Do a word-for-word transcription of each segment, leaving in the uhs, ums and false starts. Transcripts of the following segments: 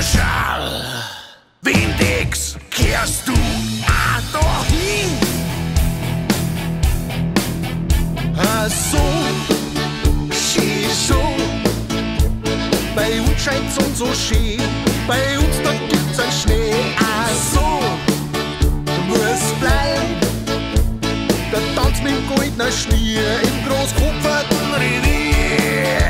Schall. Windex kehrst du auch dahin? Ah, so, schön schon. Bei uns scheint's und so schön. Bei uns da gibt's ein Schnee. Ah, so, muss bleiben. Der Tanz mit dem goldenen Schnier im großkopferten Revier.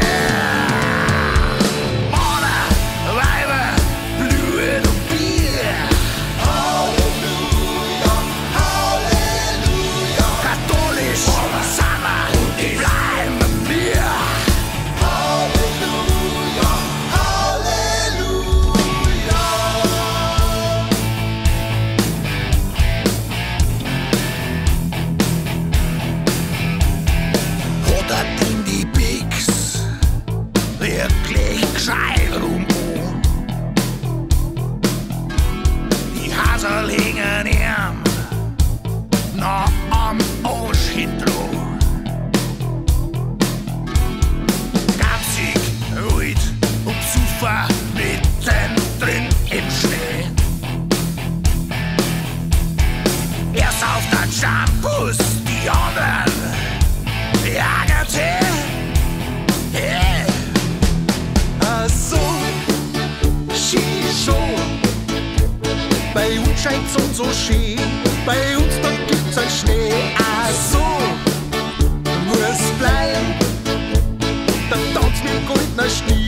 Männer, Weiber, Blut und Bier. Halleluja, Halleluja, Katholisch sind wir und die bleiben wir. Halleluja, Halleluja. Oder in die Bix wirklich gescheit rum. Die Hasel hängen ihm noch am Arsch hintro. Gatzig, ruhig und Zufer mittendrin im Schnee. Erst auf den Shampoos, die anderen jagen sie. Hey. Ah, so, schön schon. Bei uns scheint's und so schön. Bei uns da gibt's ein Schnee. Ah, so, muss bleiben. Der Tanz mit goldener Schnee.